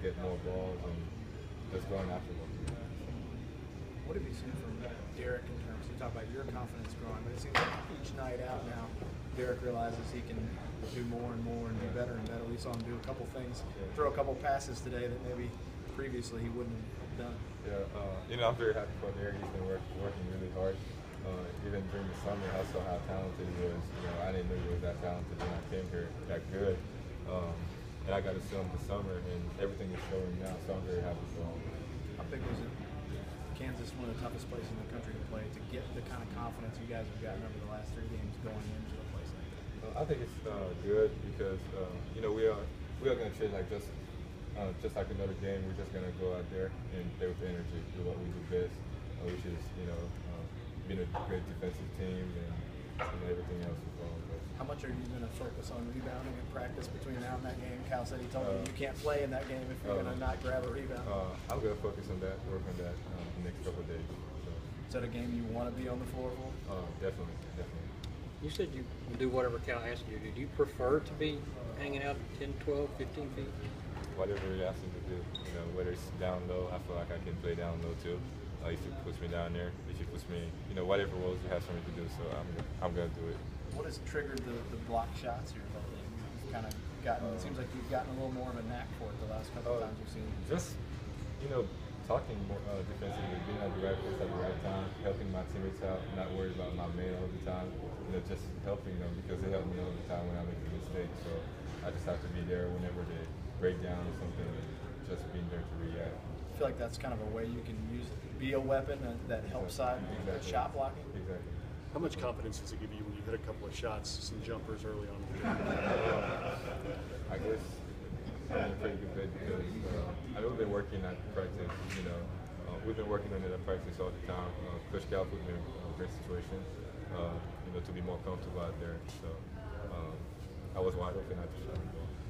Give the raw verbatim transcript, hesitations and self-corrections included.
get more balls and just going after them. What have you seen from Derek in terms of, you talk about your confidence growing, but it seems like each night out now, Derek realizes he can do more and more and be better and better. We saw him do a couple things, throw a couple passes today that maybe previously he wouldn't have done. Yeah, uh, you know, I'm very happy for Derek. He's been work, working really hard. Uh, even during the summer, I saw how talented he was. You know, I didn't know he was that talented when I came here, that good. Um, and I got to see him this summer, and everything is showing now, so I'm very happy for him. How big was it? Kansas, one of the toughest places in the country to play, to get the kind of confidence you guys have gotten over the last three games going into a place like that? Uh, I think it's uh, good because uh, you know we are we are going to treat like just uh, just like another game. We're just going to go out there and play with energy, do what we do best, uh, which is you know uh, being a great defensive team and, and everything else is wrong. How much are you going to focus on rebounding in practice between now and that game? Cal said he told uh, me you can't play in that game if you're uh, going to not grab a rebound. Uh, I'm going to focus on that, work on that um, the next couple of days. So. Is that a game you want to be on the floor for? Uh, definitely, definitely. You said you do whatever Cal asks you to do. Do you prefer to be hanging out ten, twelve, fifteen feet? Whatever he asks me to do, you know, whether it's down low, I feel like I can play down low too. Uh, if he puts me down there, if he puts me, you know, whatever roles he has for me to do, so I'm, I'm going to do it. What has triggered the, the block shots here lately? You've kind of gotten, uh, it seems like you've gotten a little more of a knack for it the last couple uh, of times we've seen you. Just, you know, talking more uh, defensively, being at the right place at the right time, helping my teammates out, not worried about my man all the time, you know, just helping them because they help me all the time when I make a mistake. So I just have to be there whenever they break down or something, and just being there to react. I feel like that's kind of a way you can use it, be a weapon that, that helps side exactly. shot blocking. Exactly. How much confidence does it give you when you hit a couple of shots, some jumpers early on? Uh, I guess I'm in pretty good bed because uh, I know we've been working at practice, you know, uh, we've been working on it at practice all the time. Uh, Coach Cal put me in a great situation, uh, you know, to be more comfortable out there. So um, I was wide open at the shot.